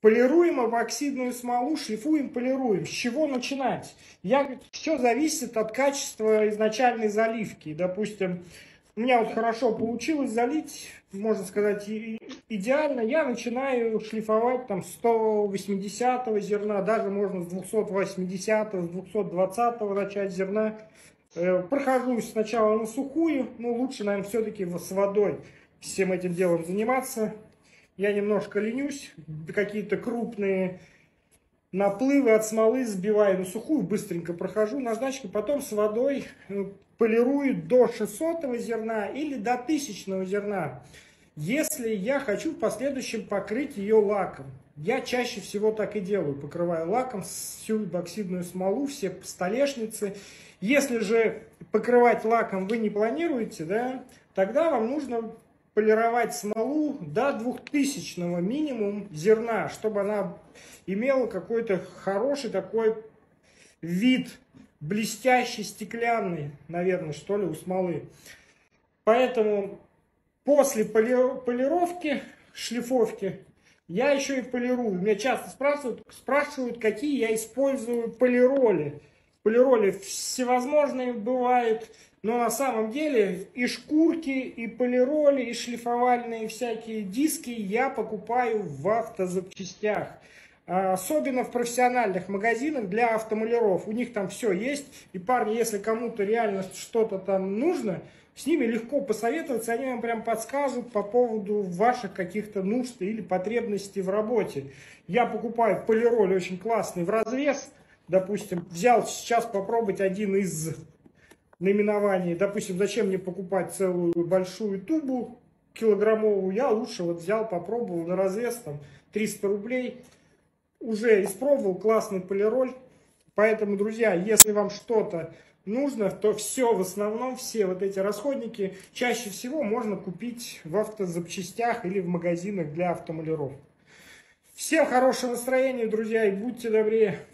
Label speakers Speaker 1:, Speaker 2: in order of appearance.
Speaker 1: Полируем эпоксидную смолу, шлифуем, полируем. С чего начинать? Все зависит от качества изначальной заливки. Допустим, у меня вот хорошо получилось залить, можно сказать, идеально. Я начинаю шлифовать там 180 зерна, даже можно с 280, с 220 начать зерна. Прохожусь сначала на сухую, но лучше, наверное, все-таки с водой всем этим делом заниматься. Я немножко ленюсь, какие-то крупные наплывы от смолы сбиваю на сухую, быстренько прохожу наждачкой, потом с водой полирую до 600 зерна или до 1000 зерна, если я хочу в последующем покрыть ее лаком. Я чаще всего так и делаю, покрываю лаком всю эпоксидную смолу, все столешницы. Если же покрывать лаком вы не планируете, да, тогда вам нужно полировать смолу до 2000 минимум зерна, чтобы она имела какой-то хороший такой вид, блестящий, стеклянный, наверное, что ли, у смолы. Поэтому после полировки, шлифовки, я еще и полирую. Меня часто спрашивают, какие я использую полироли. Полироли всевозможные бывают, но на самом деле и шкурки, и полироли, и шлифовальные всякие диски я покупаю в автозапчастях. Особенно в профессиональных магазинах для автомаляров. У них там все есть. И парни, если кому-то реально что-то там нужно, с ними легко посоветоваться, они вам прям подскажут по поводу ваших каких-то нужд или потребностей в работе. Я покупаю полироль очень классный в развес. Допустим, взял сейчас попробовать один из наименований. Допустим, зачем мне покупать целую большую тубу килограммовую? Я лучше вот взял, попробовал на развес, там 300 рублей. Уже испробовал, классный полироль. Поэтому, друзья, если вам что-то нужно, то все, в основном, все вот эти расходники чаще всего можно купить в автозапчастях или в магазинах для автомаляров. Всем хорошего настроения, друзья, и будьте добрее.